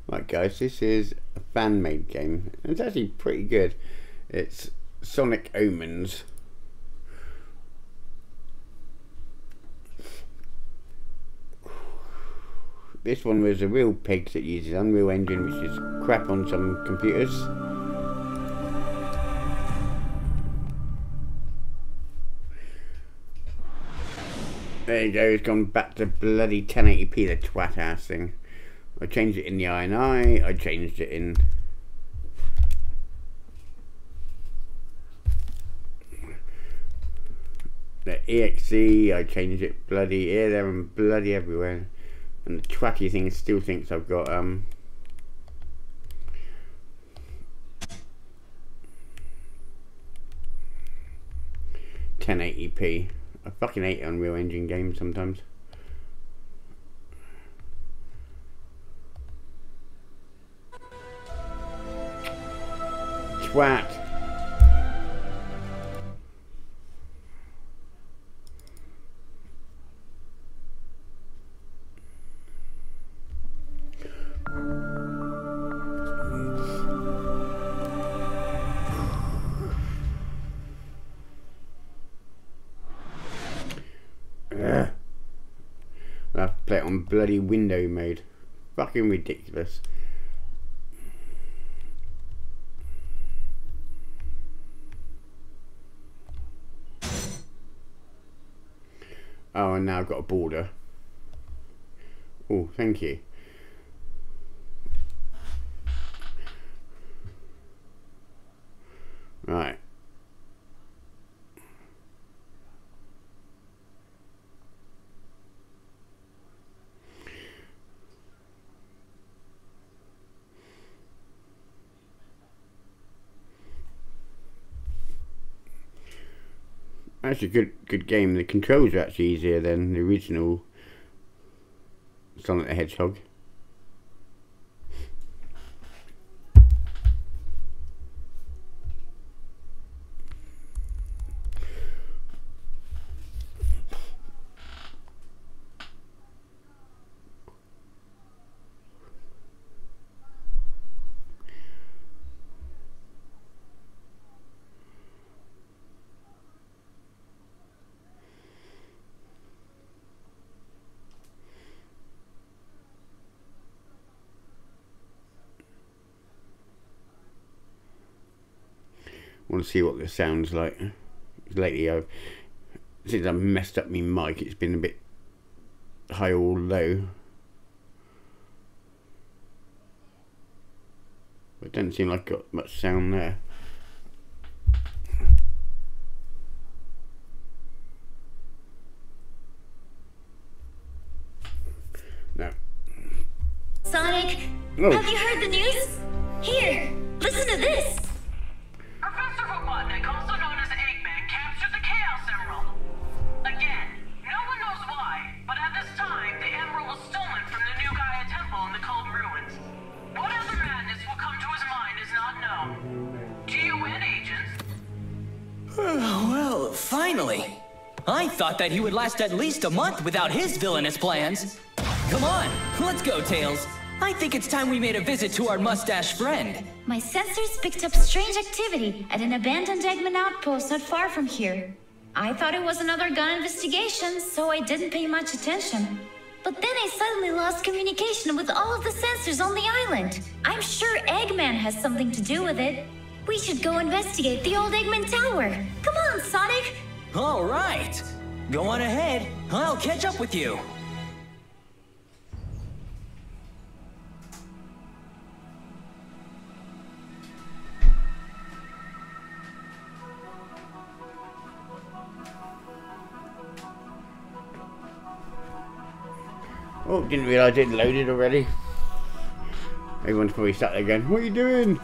Right guys, this is a fan-made game. It's actually pretty good. It's Sonic Omens. This one was a real pig that uses Unreal Engine, which is crap on some computers. There you go, it's gone back to bloody 1080p, the twat ass thing. I changed it in the INI, I changed it in the EXE, I changed it bloody here, there and bloody everywhere. And the twatty thing still thinks I've got 1080p. I fucking hate Unreal Engine games sometimes. Twat. I have to play it on bloody window mode. Fucking ridiculous. Oh, and now I've got a border. Oh, thank you. Right. Actually, good game. The controls are actually easier than the original Sonic the Hedgehog. Want to see what this sounds like. Lately, since I've messed up my mic, it's been a bit high or low. It doesn't seem like I've got much sound there. No. Sonic, Oh. have you heard the news? Here, listen to this. Professor Robotnik, also known as Eggman, captured the Chaos Emerald. Again, no one knows why, but at this time, the emerald was stolen from the New Gaia Temple in the Cold Ruins. What other madness will come to his mind is not known. GUN agents... Well, finally. I thought that he would last at least a month without his villainous plans. Come on, let's go, Tails. I think it's time we made a visit to our mustache friend. My sensors picked up strange activity at an abandoned Eggman outpost not far from here. I thought it was another gun investigation, so I didn't pay much attention. But then I suddenly lost communication with all of the sensors on the island. I'm sure Eggman has something to do with it. We should go investigate the old Eggman Tower. Come on, Sonic! All right. Go on ahead. I'll catch up with you. Oh, didn't realise it loaded already. Everyone's probably sat there going, what are you doing?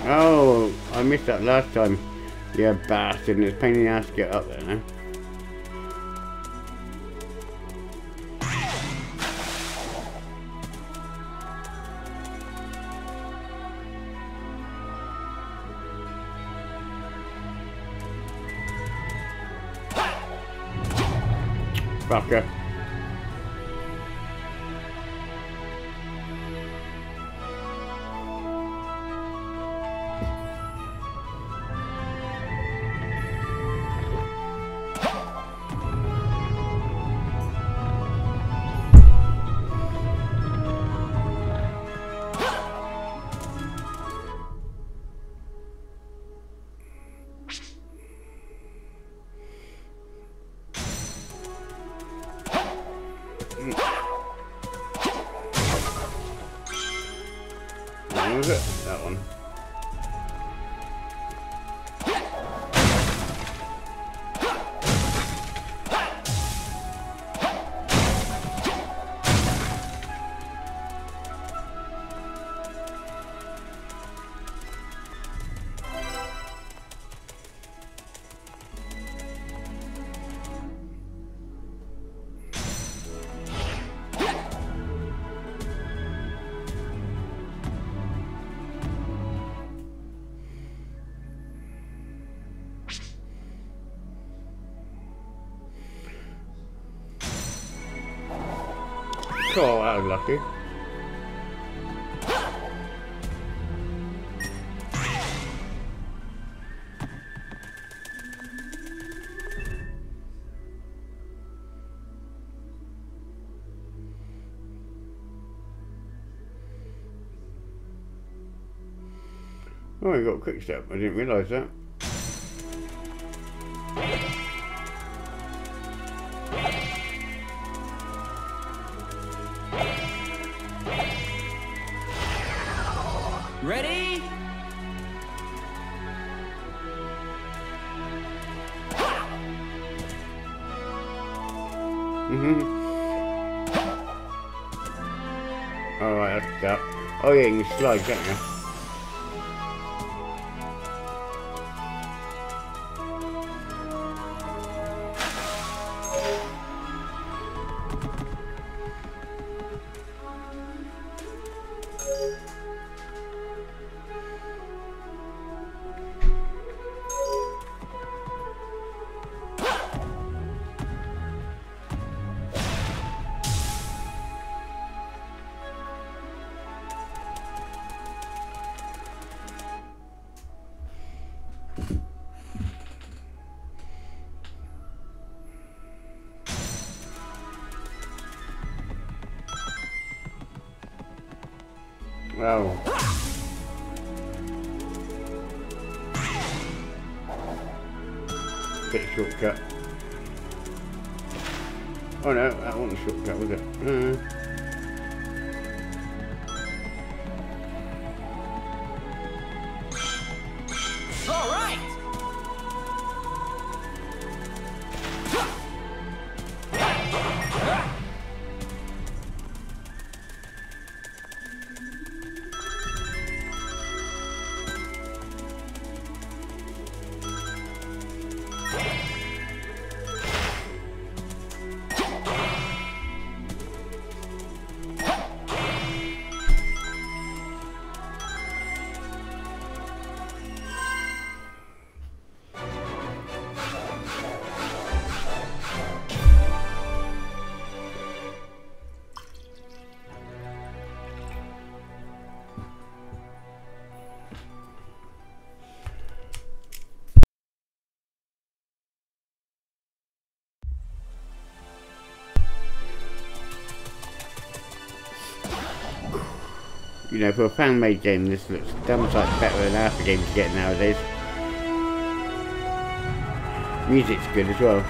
Oh, I missed that last time. Yeah, bastard, and it's a pain in the ass to get up there now. Fucker. What was it? That one. Oh, that was lucky. Oh, I got a quick step. I didn't realise that. Ready? Alright, that's that. Oh yeah, you can slide, can't you? Wow. Bit of shortcut. Oh no, that wasn't a shortcut, was it? All right. You know, for a fan-made game, this looks damn sight better than half the games you get nowadays. Music's good as well.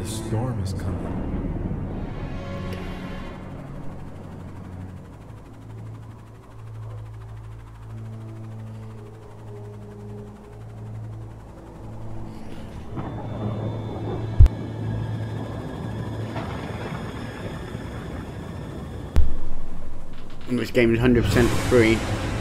The storm is coming. This game is 100% free.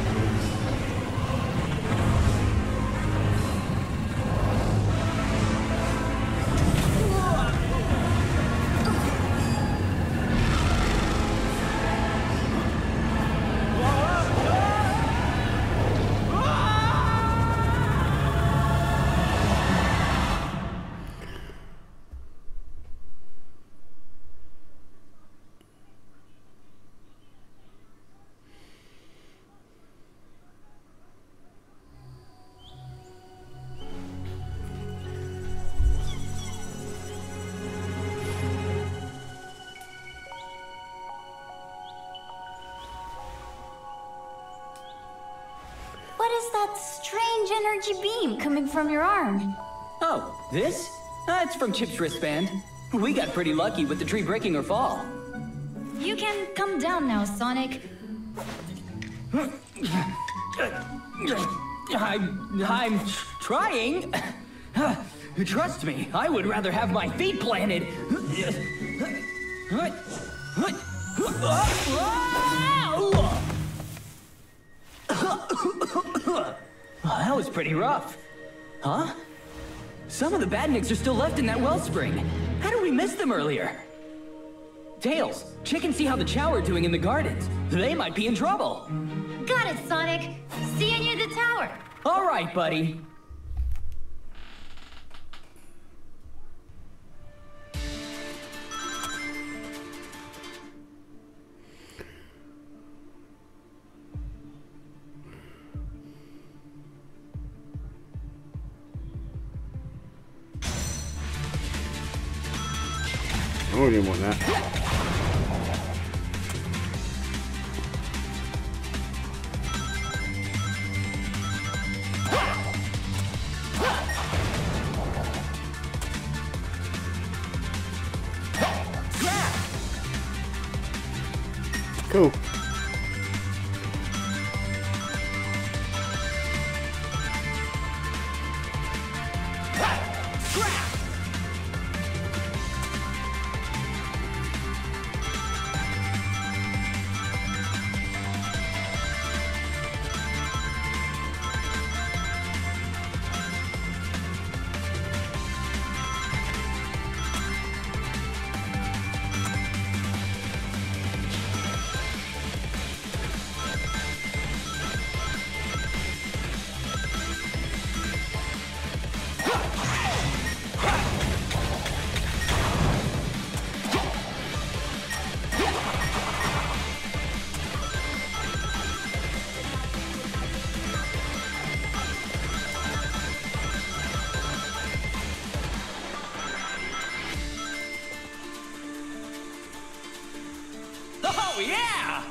That strange energy beam coming from your arm. Oh, this? It's from Chip's wristband. We got pretty lucky with the tree breaking her fall. You can come down now, Sonic. I'm trying. Trust me, I would rather have my feet planted. That was pretty rough. Huh? Some of the badniks are still left in that wellspring. How did we miss them earlier? Tails, check and see how the Chow are doing in the gardens. They might be in trouble. Got it, Sonic. See you near the tower. All right, buddy. I didn't want that. Cool. Oh, yeah!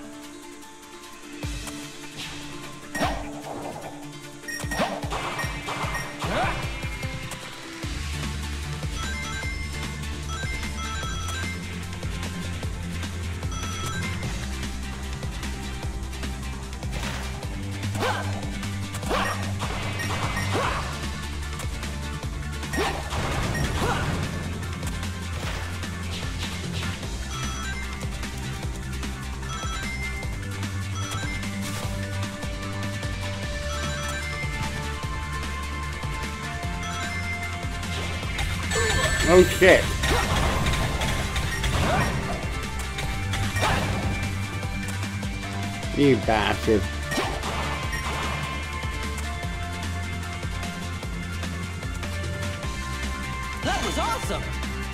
Oh shit. You bastard. That was awesome!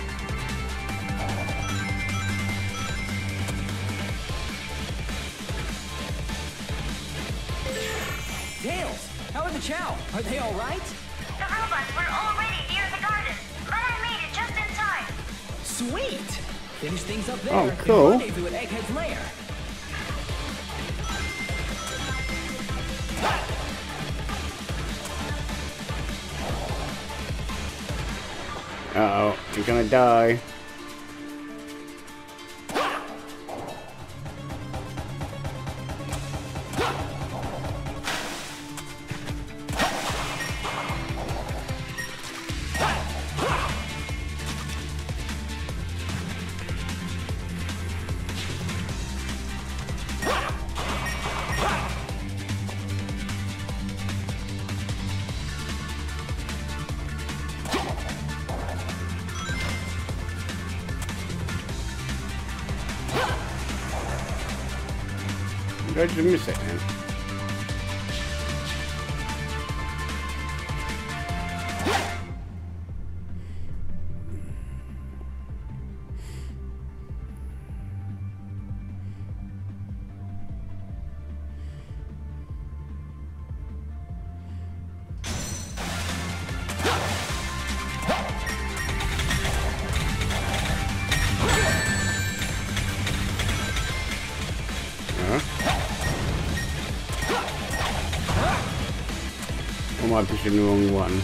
Tails, how are the Chow? Are they all right? The robots were already near the garden, but I made it just in time. Sweet! Finish things up there. Oh, cool. And rendezvous at Egghead's lair. Uh-oh, you're gonna die. Where'd you miss it, man? Or am I pushing the wrong one?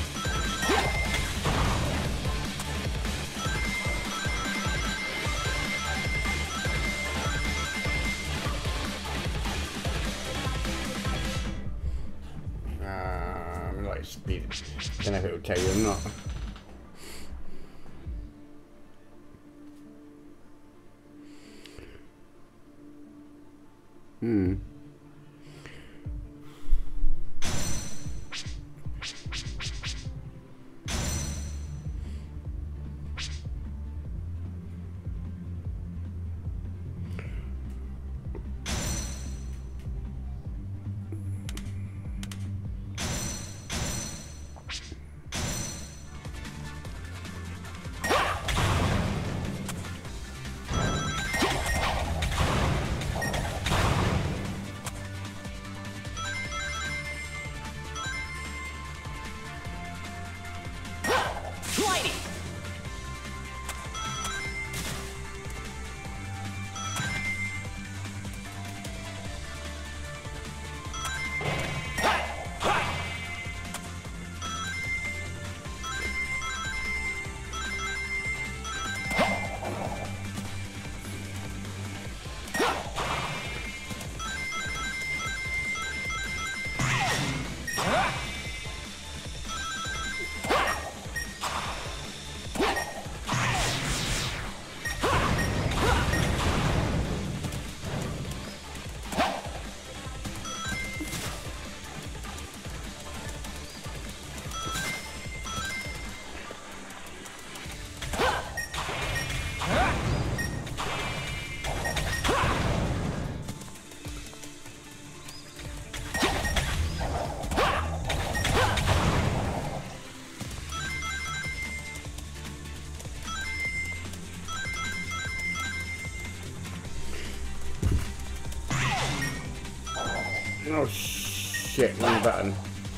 Like speed. Don't know if it will tell you or not. Oh shit, wrong button.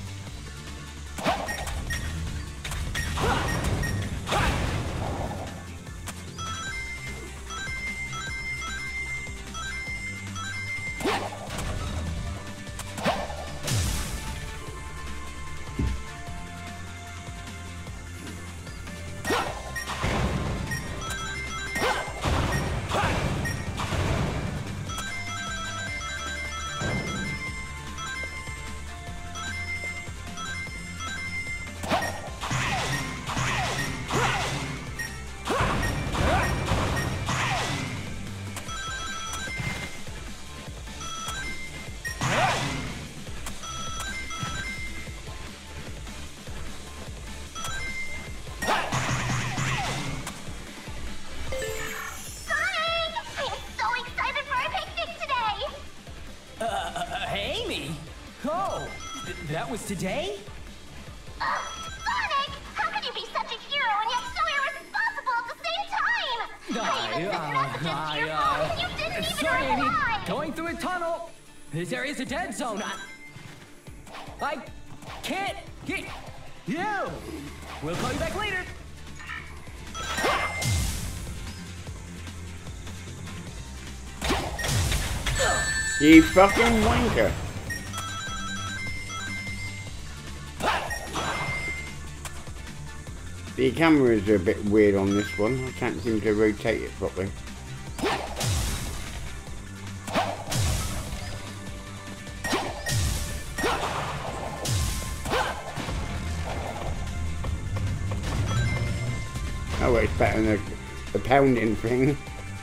That was today? Sonic! How could you be such a hero and yet so irresponsible at the same time? I even sent messages to your phone and you didn't even Sorry, Amy. reply! Going through a tunnel. This area's a dead zone. I can't get you. We'll call you back later. You fucking wanker. The cameras are a bit weird on this one. I can't seem to rotate it properly. Oh, well, it's better than the pounding thing.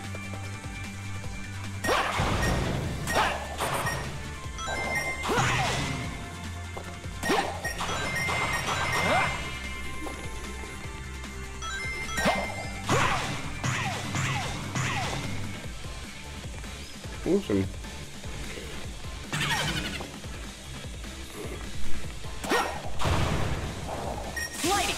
Awesome. Lighting.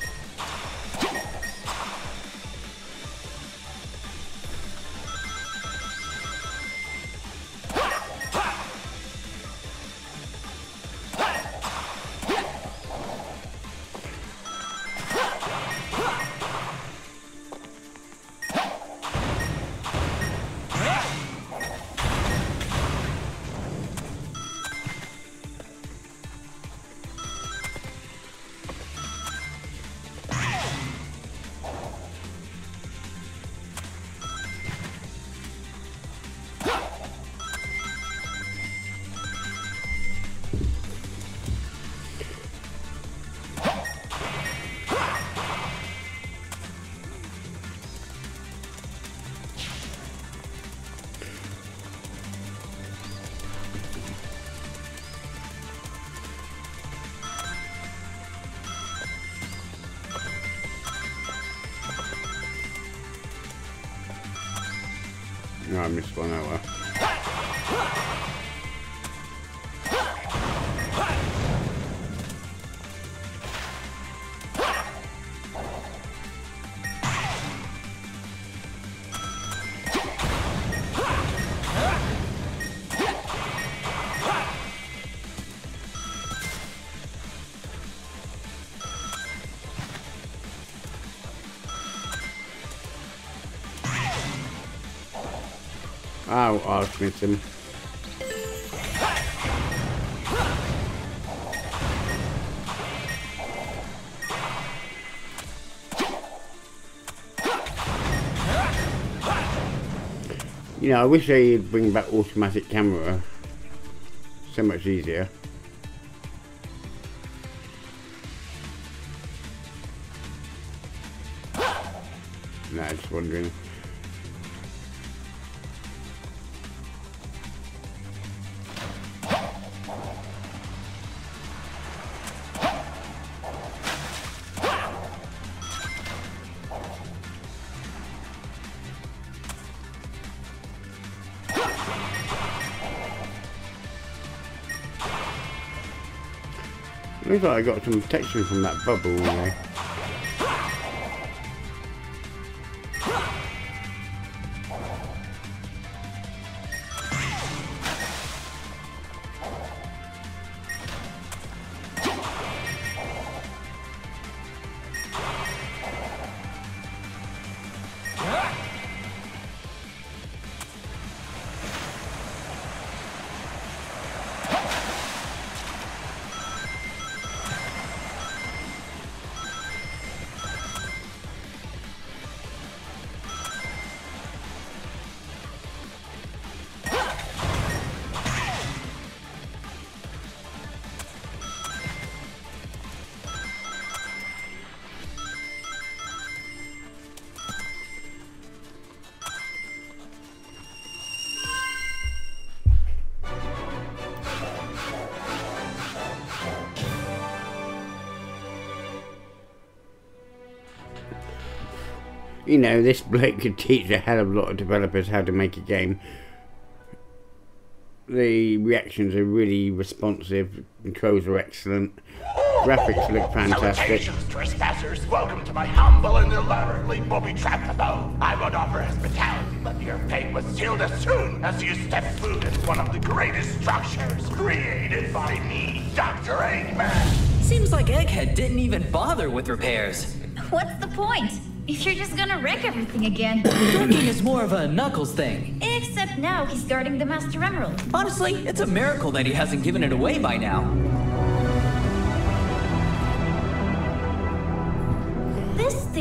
No, I missed one hour. Oh, I've missed him. You know, I wish they'd bring back automatic camera. So much easier. No, just wondering. Looks like I got some protection from that bubble, you know. You know, this bloke could teach a hell of a lot of developers how to make a game. The reactions are really responsive, controls are excellent, graphics look fantastic. Salutations, trespassers. Welcome to my humble and elaborately booby-trapped abode. I would offer hospitality, but your fate was sealed as soon as you stepped foot in one of the greatest structures created by me, Dr. Eggman. Seems like Egghead didn't even bother with repairs. What's the point? If you're just gonna wreck everything again. Wrecking is more of a Knuckles thing. Except now he's guarding the Master Emerald. Honestly, it's a miracle that he hasn't given it away by now.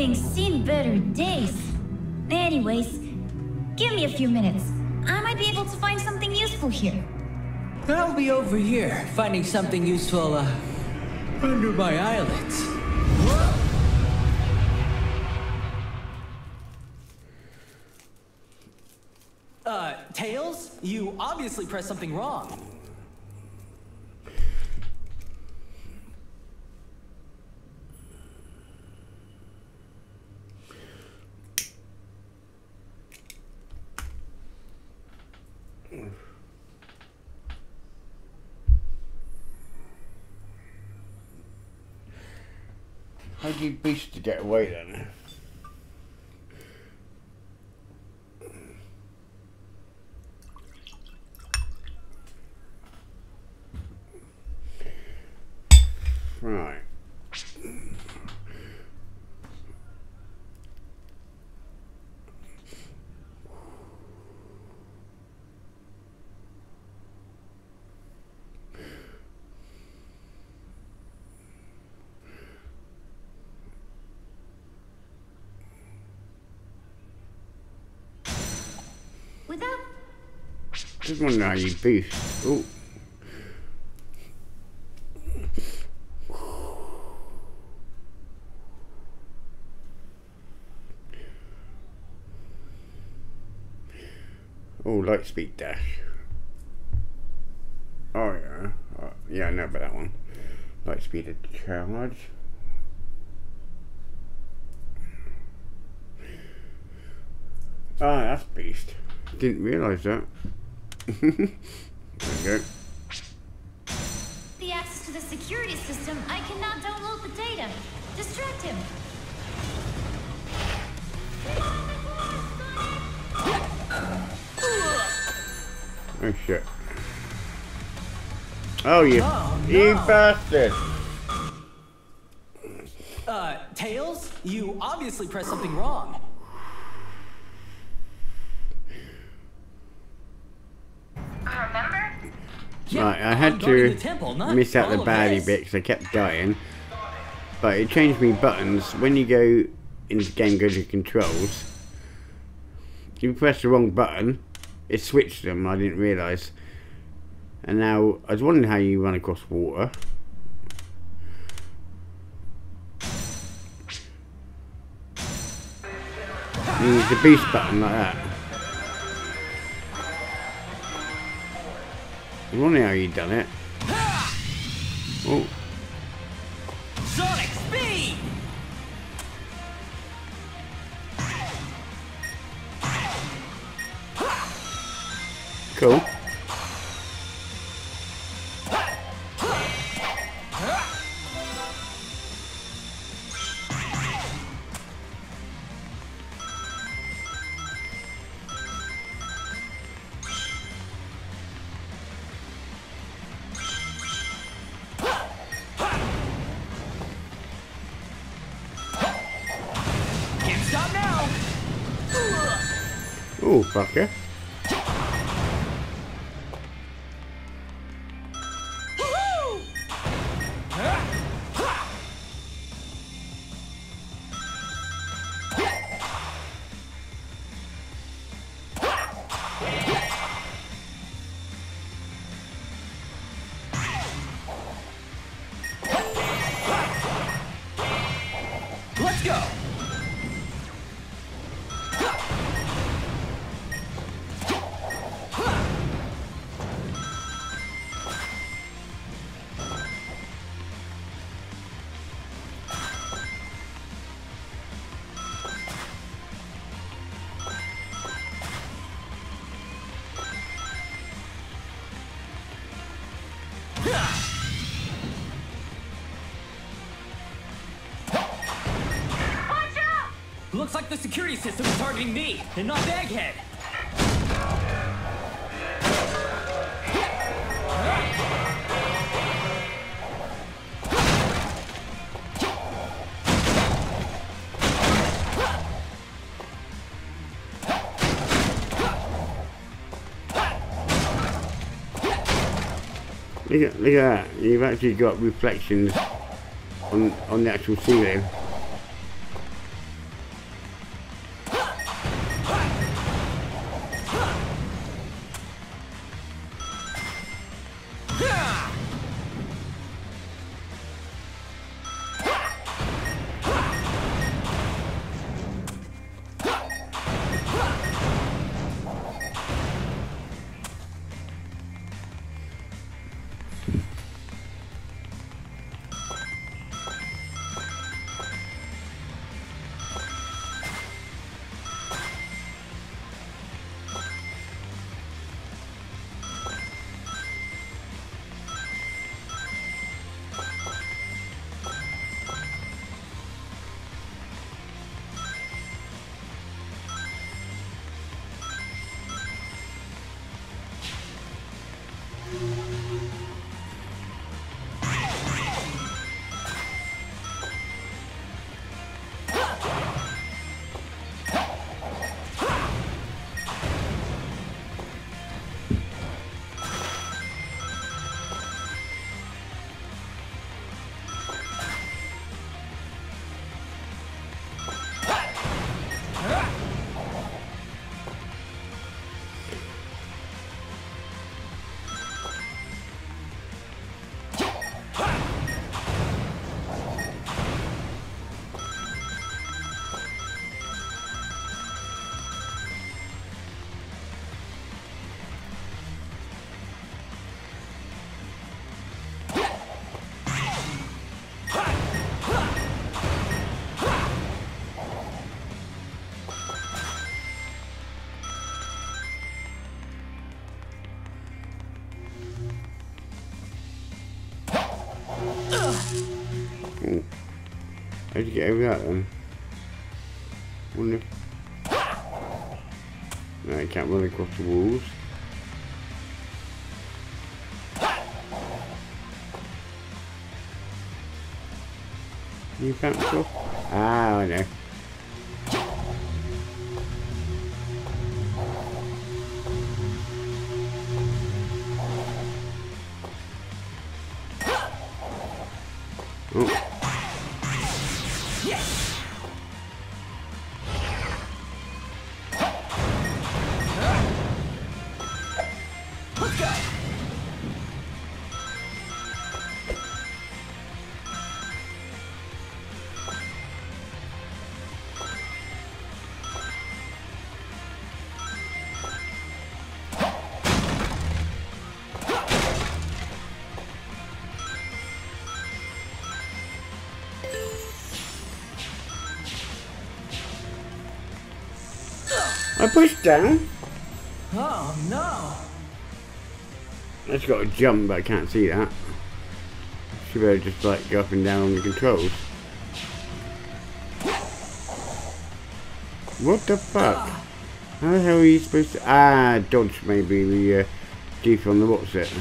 thing's seen better days. Anyways, give me a few minutes. I might be able to find something useful here. I'll be over here, finding something useful, under my eyelids. Tails? You obviously pressed something wrong. How do you beast to get away then? Right. Without... Just want to know how you boost. Oh. Oh, light speed dash. Oh yeah. Yeah, I know about that one. Light speed charge. Ah, that's beast. Didn't realise that. There we go. the access to the security system, I cannot download the data. Distract him. Oh shit. Oh, you bastard! Tails? You obviously pressed something wrong. Remember? Right, I had to miss out the baddie bit because I kept dying. But it changed me buttons. When you go into the game, go to controls. If you press the wrong button, it switched them, I didn't realise. And now, I was wondering how you run across water. Use the boost button like that. I was wondering how you done it. Oh. Sonic speed! Cool. Can't stop now! Oh, fucker. Let's go! Looks like the security system is targeting me, and not Baghead. Look at that. You've actually got reflections on the actual ceiling. How'd you get over that then? Wonder if... No, you can't run across the walls. You bounce off? Ah, I know. Oh. I pushed down. Oh no! I just got to jump, but I can't see that. Should better just like go up and down on the controls. What the fuck? How the hell are you supposed to... Ah, dodge maybe the deep on the what's it?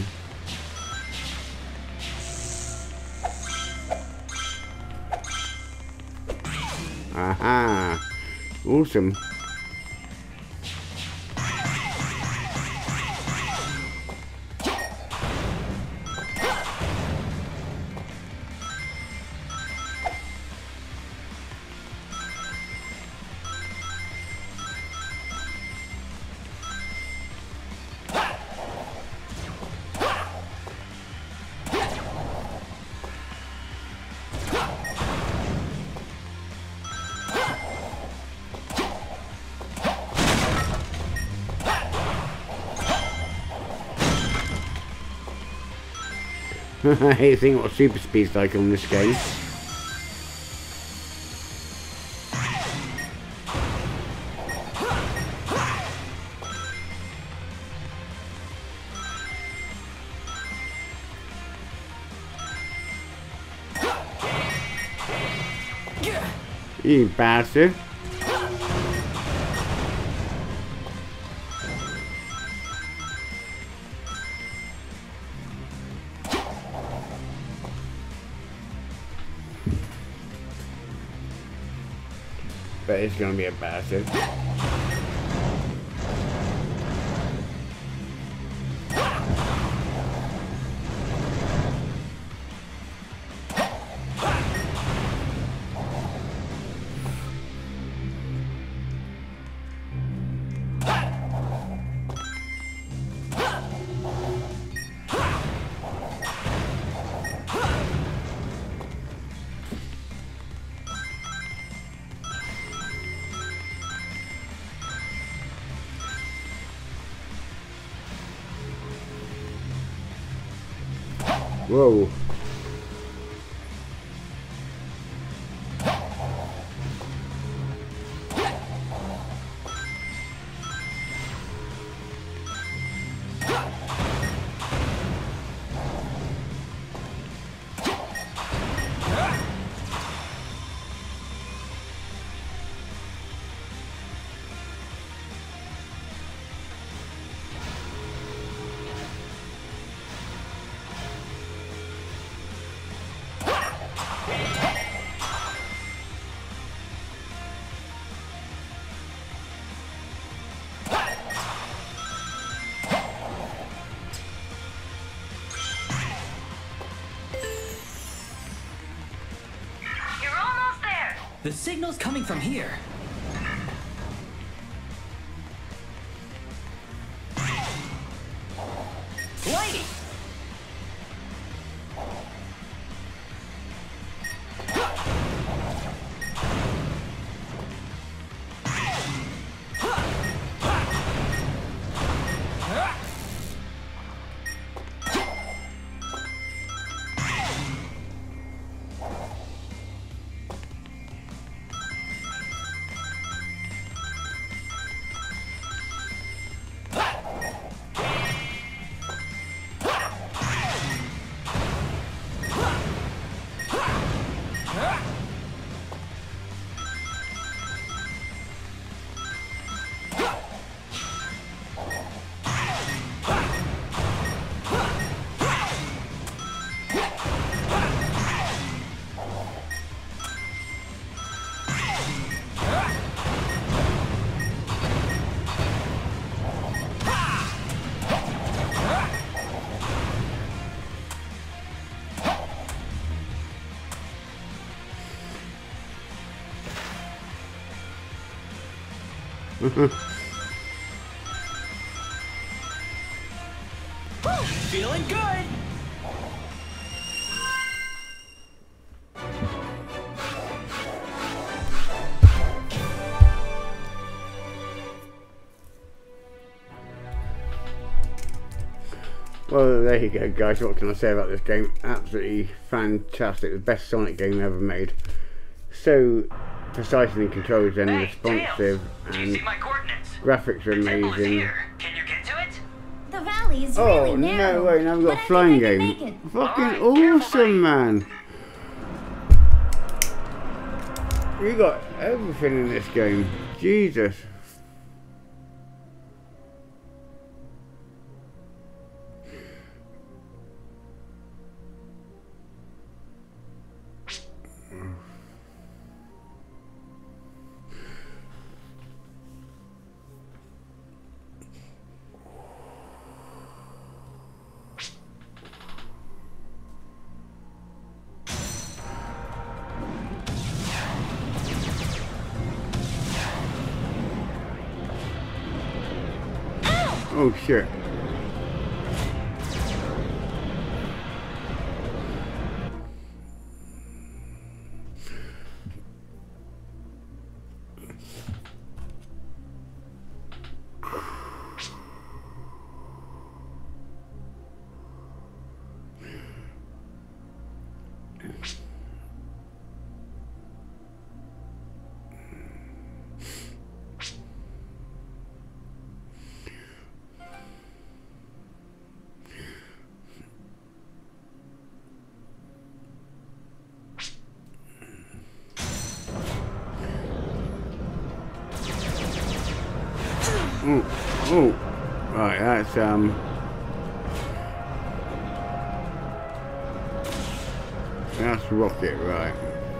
Aha! Awesome. I hate seeing what super speed's like on this game. You bastard. But it's gonna be a bastard. Whoa. The signal's coming from here. Lady! Feeling good. Well, there you go, guys. What can I say about this game? Absolutely fantastic. The best Sonic game ever made. So precise in controls and responsive, and graphics are amazing. Can you get to it? The valley is Oh, really narrow. no way, now we've got a flying game. Fucking awesome, man. We got everything in this game. Jesus. Oh shit. Oh, right, that's rocket, right.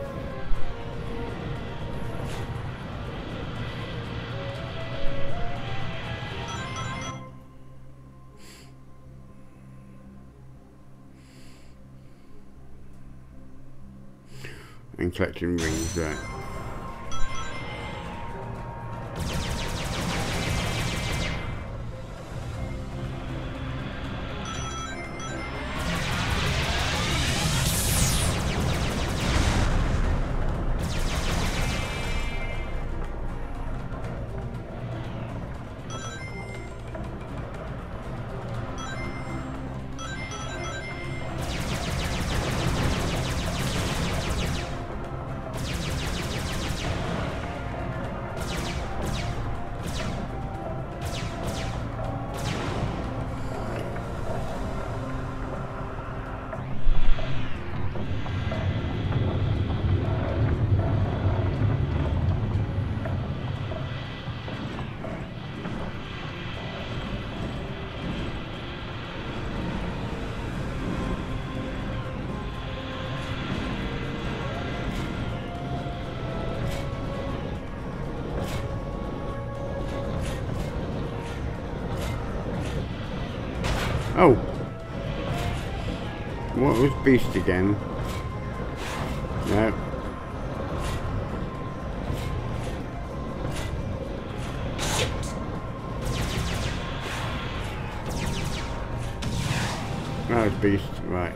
And collecting rings, right. Oh! What was Beast again? No. That was Beast, right.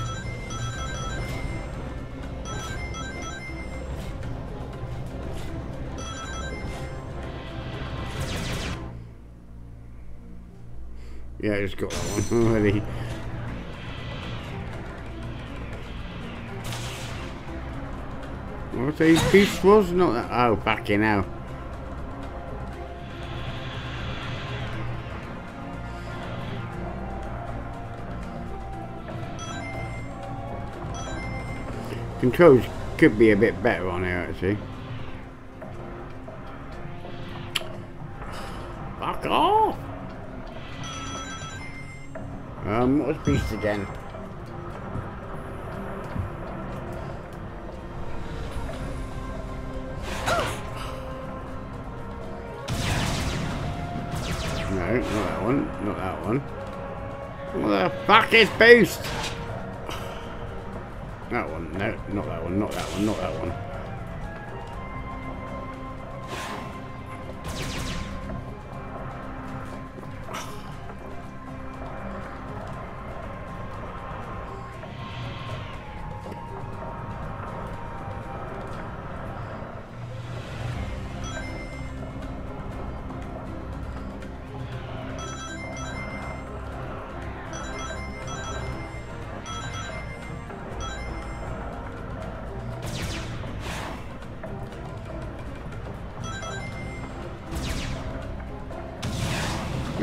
Yeah, I just got that one already. What a Beast was? Not that. Oh, back in now. Controls could be a bit better on here, actually. Fuck off! What was Beast again? No, not that one. Not that one. What the fuck is Beast? That one. No, not that one. Not that one. Not that one.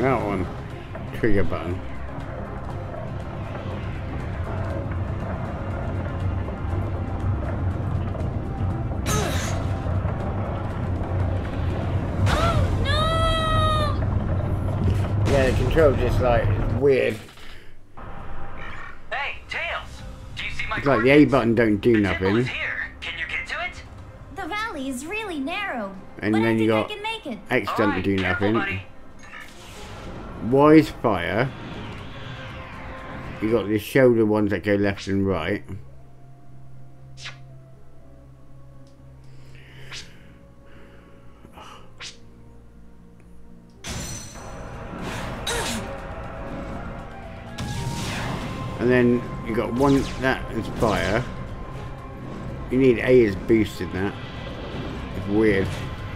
That one. Trigger button. Yeah, the control's just like weird. Hey, Tails! Do you see my It's like the A button don't do The temple nothing. is here. Can you get to it? The valley is really narrow. And but then I you think got I can make it. X All doesn't right, do careful, nothing. buddy. Y is fire. You got the shoulder ones that go left and right. And then you got one that is fire. You need A as boost in that. It's weird.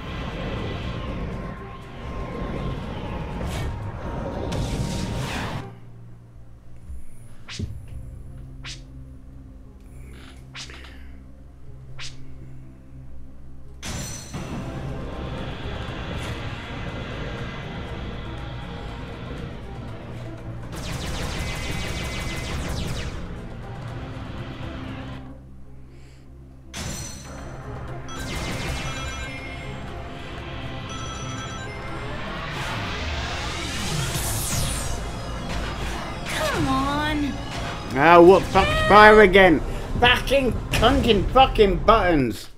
Come on. Oh, what fuck's fire again? Fucking cunting fucking buttons.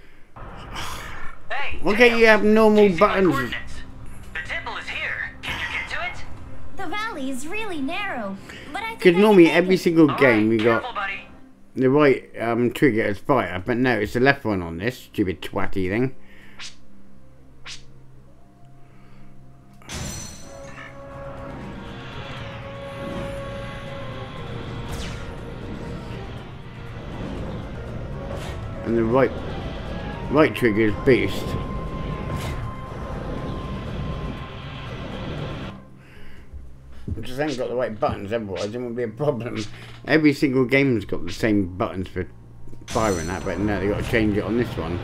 Hey, Why can't you have do normal you see my buttons? coordinates? The temple is here. Can you get to it? The valley is really narrow. But I think Because I normally can make every it. single All game right, we got careful, buddy. the right trigger as fire, but no, it's the left one on this stupid twatty thing. And the right trigger is boost. Just ain't got the right buttons, otherwise it won't be a problem. Every single game's got the same buttons for fire and that, but no, they got to change it on this one.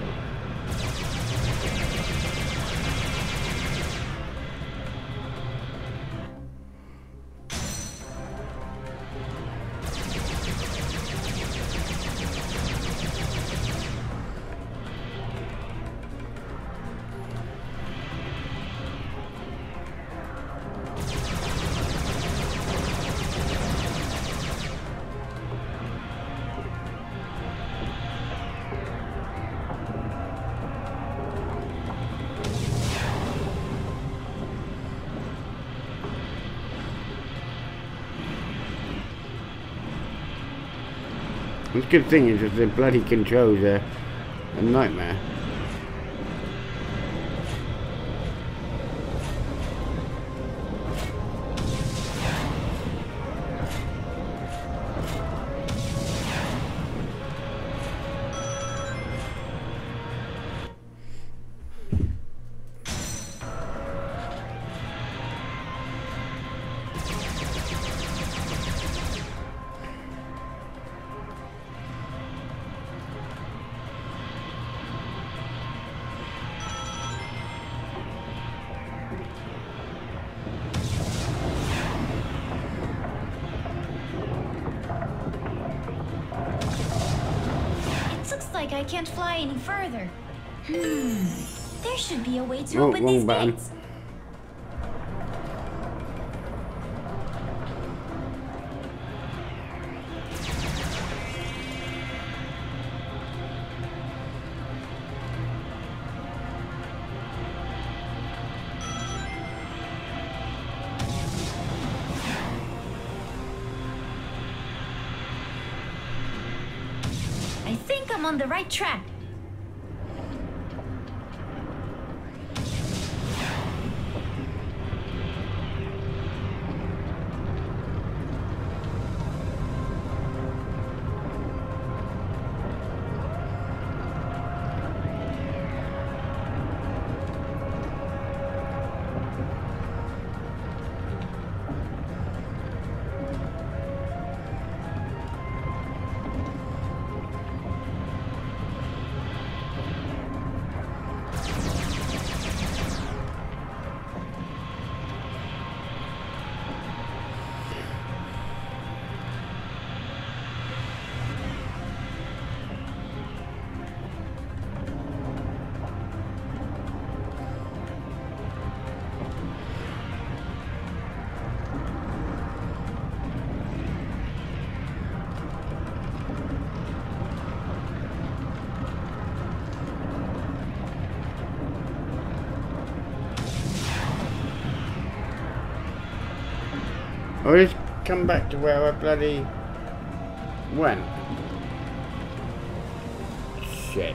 The good thing is that the bloody controls are a nightmare. Like I can't fly any further. There should be a way to Oh, open wrong these button. gates. I think I'm on the right track. Or just come back to where I bloody went. Shit.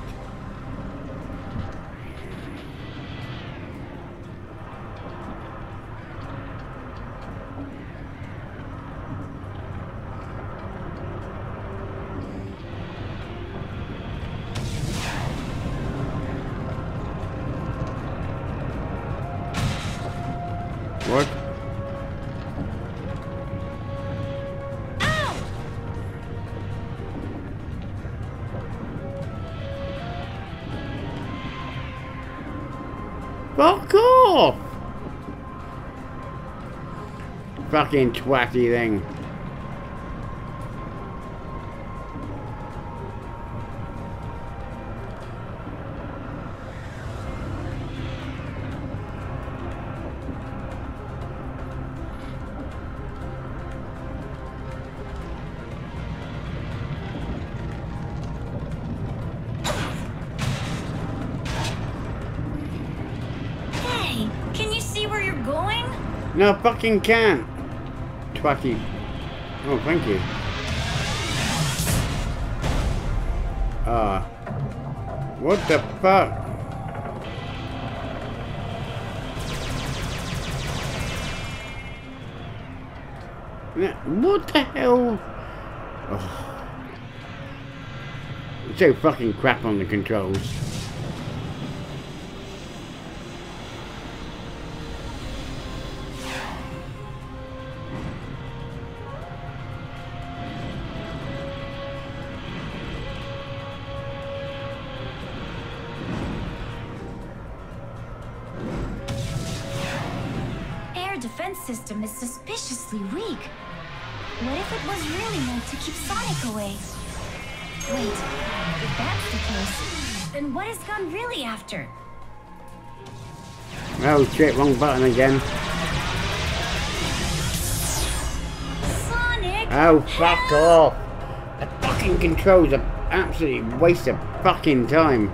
What? Fuck off! Fucking twatty thing. No, fucking can't. Twatty. Oh, thank you. What the fuck? What the hell? Oh. It's so fucking crap on the controls. Defense system is suspiciously weak. What if it was really meant to keep Sonic away? Wait, if that's the case, then what is Gun really after? Oh shit, wrong button again. Sonic! Oh, fuck off! The fucking controls are absolutely waste of fucking time.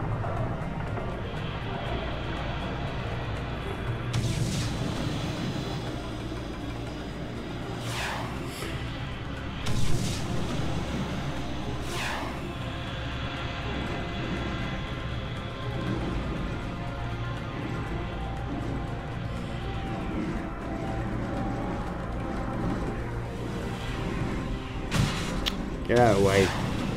Get out of the way.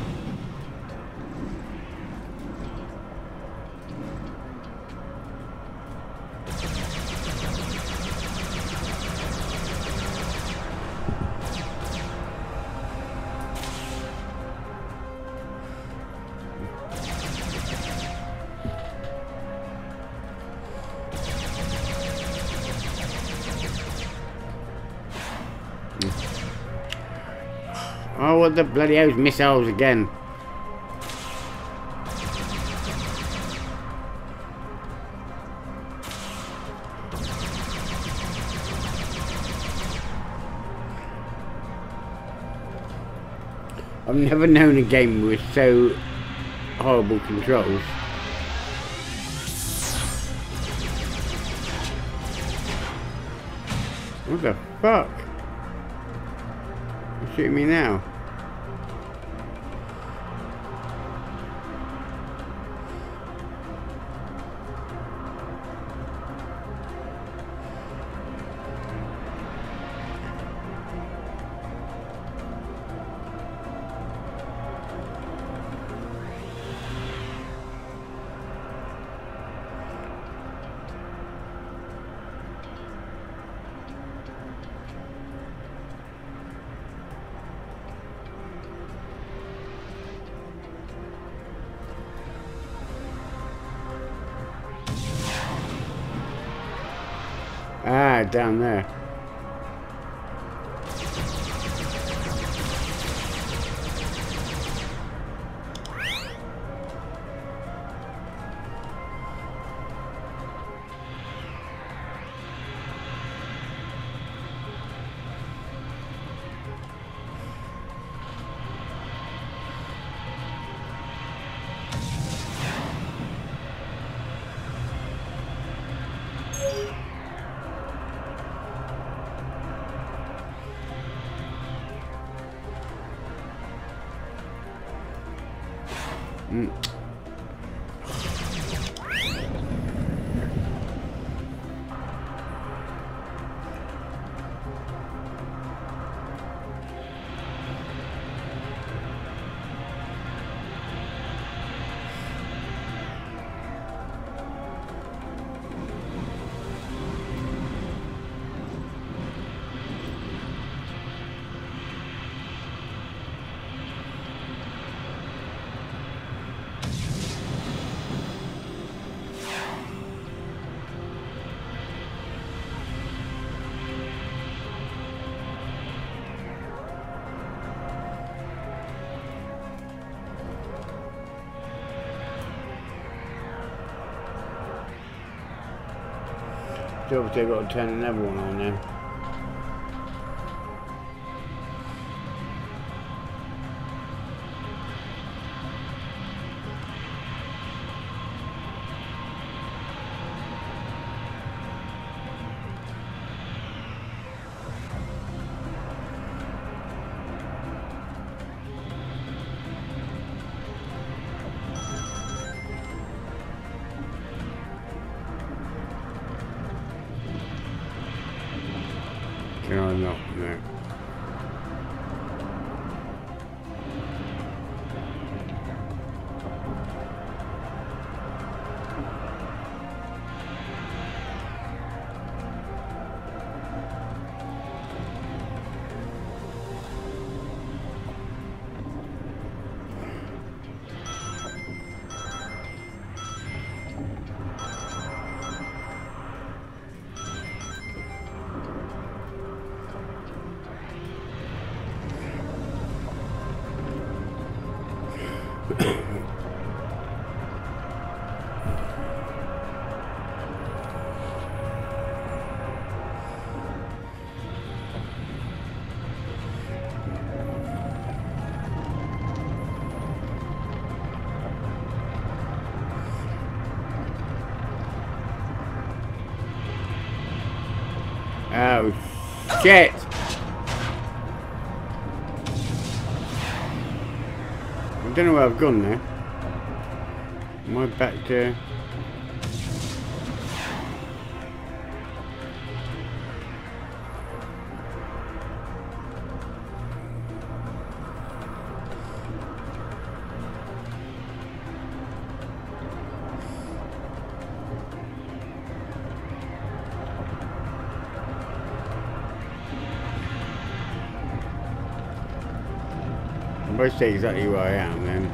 Oh, what the bloody hell's missiles again? I've never known a game with so horrible controls. What the fuck? You're shooting me now. Ah, down there. So obviously I've got to turn another one on now. Can I not? No. Oh, shit! I don't know where I've gone now. Am I back to... I say exactly where I am then.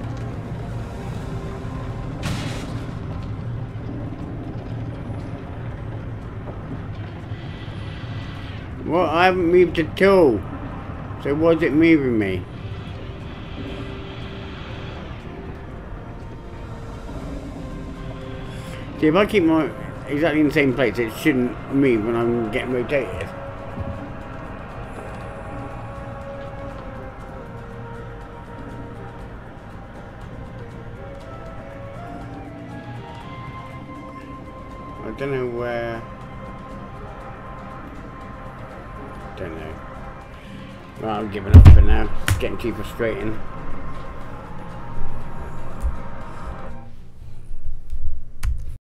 Well, I haven't moved at all. So why is it moving me? See, if I keep my exactly in the same place, it shouldn't move when I'm getting rotated. I don't know where. Don't know. Well, I'm giving up for now. It's getting too frustrating.